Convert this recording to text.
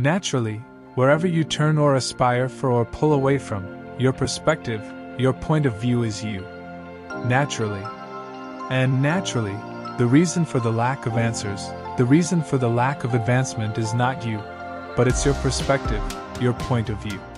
Naturally, wherever you turn or aspire for or pull away from, your perspective, your point of view is you. Naturally. And naturally, the reason for the lack of answers, the reason for the lack of advancement is not you, but it's your perspective, your point of view.